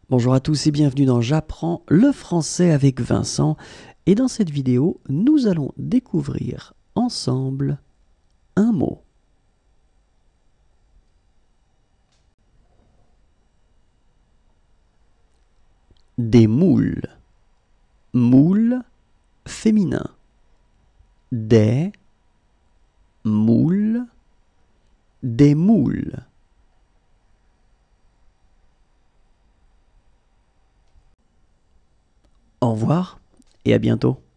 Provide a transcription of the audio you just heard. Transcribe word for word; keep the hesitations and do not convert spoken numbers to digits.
Bonjour à tous et bienvenue dans J'apprends le français avec Vincent. Et dans cette vidéo, nous allons découvrir ensemble un mot. Des moules. Moules féminin. Des moules. Des moules. Au revoir et à bientôt.